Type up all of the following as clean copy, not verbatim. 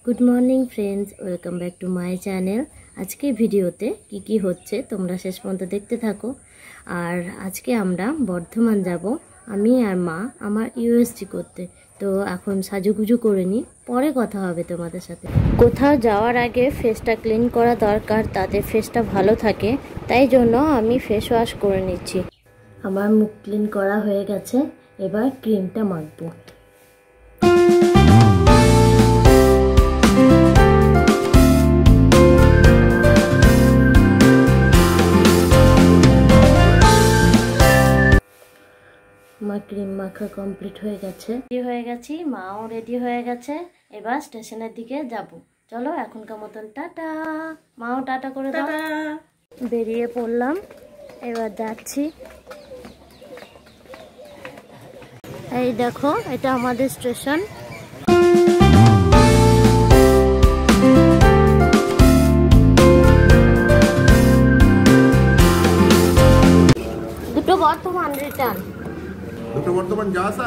Good morning friends, welcome back to my channel. आज के भिडियोते की होच्छे तोमरा शेष पर्यन्त देखते थाको। और आज के आमरा बर्धमान जाबो आमी आर मा आमार यूएसजी करते। तो एखन साजुगुजु करे नी, परे कथा होबे तोमादेर साथे। कोथाओ जाओयार आगे फेसटा क्लिन करा दरकार, ताते फेसटा भालो थाके, ताई जोन्नो आमी फेस वाश करे निচ্ছি। आमार मुख क्लिन करा हये गेছে, एबार क्रीमटा माखबो। क्रीम माखा कमप्लीट हो गेছে, रेडी হয়ে গেছি, মাও রেডি হয়ে গেছে। এবার স্টেশনের দিকে যাব। চলো এখনকার মতন টাটা। মাও টাটা করে দাও। বেরিয়ে পড়লাম, এবার যাচ্ছি। এই দেখো, এটা আমাদের স্টেশন। দুটো বর্তমান রিটার্ন। দুটো বর্তমান যা আসা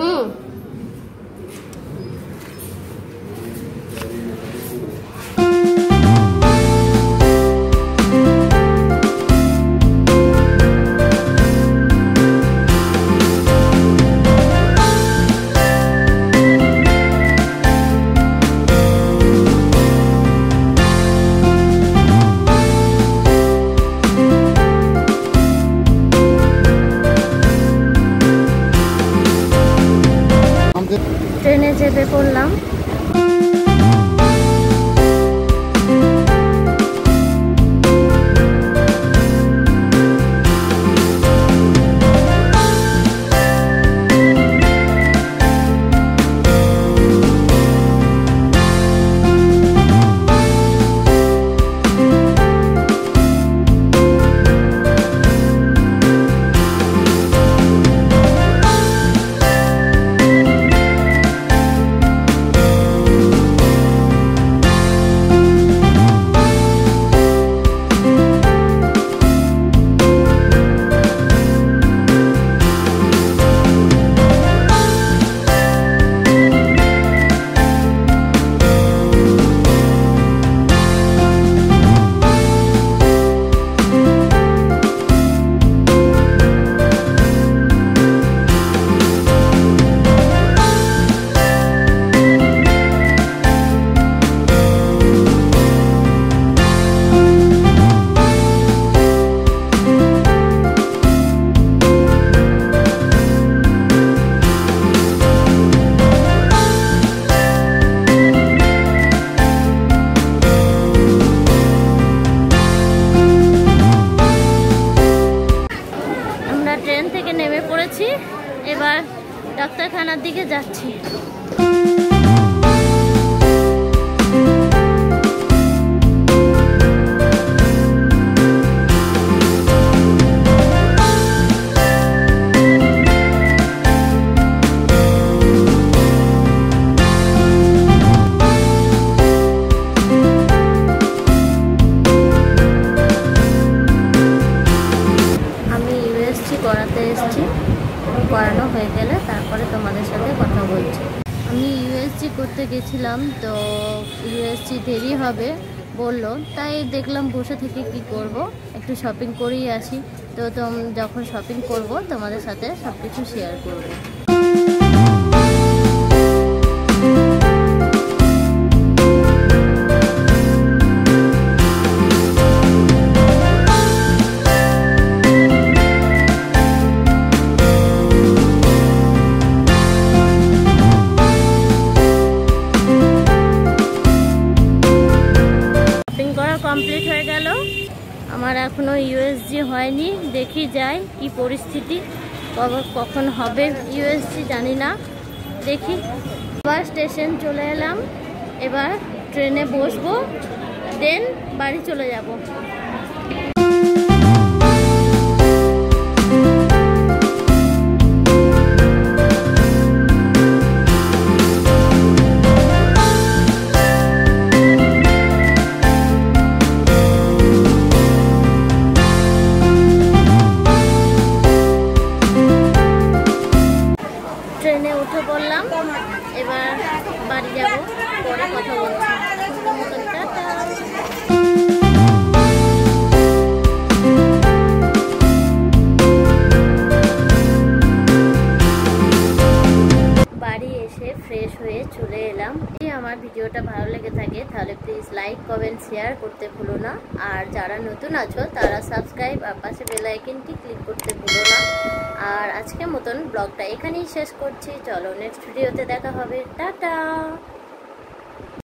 ট্রেনে চেপে পড়লাম। ট্রেন থেকে নেমে পড়েছি, এবার ডাক্তারখানার দিকে যাচ্ছি। করাতে এসেছি, করানো হয়ে গেলে তারপরে তোমাদের সাথে কথা বলছি। আমি ইউএসজি করতে গেছিলাম, তো ইউএসজি দেরি হবে বললো, তাই দেখলাম বসে থেকে কি করব, একটু শপিং করেই আসি। তো যখন শপিং করব তোমাদের সাথে সব কিছু শেয়ার করব। কমপ্লিট হয়ে গেল, আমার এখনো ইউএসজি হয়নি। দেখি যাই কি পরিস্থিতি, কখন হবে ইউএসজি জানি না, দেখি। এবার স্টেশন চলে এলাম, এবার ট্রেনে বসবো, দেন বাড়ি চলে যাব। ট্রেনে উঠে পড়লাম, এবার বাড়ি যাব, পরে কথা বলছি। আমার ভিডিওটা ভালো লেগে থাকে তাহলে প্লিজ লাইক কমেন্ট শেয়ার করতে ভুলো না। আর যারা নতুন আছো তারা সাবস্ক্রাইব আর পাশে বেল আইকনটি ক্লিক করতে ভুলো না। আর আজকের মতন ব্লগটা এখানেই শেষ করছি। চলো নেক্সট ভিডিওতে দেখা হবে। টাটা।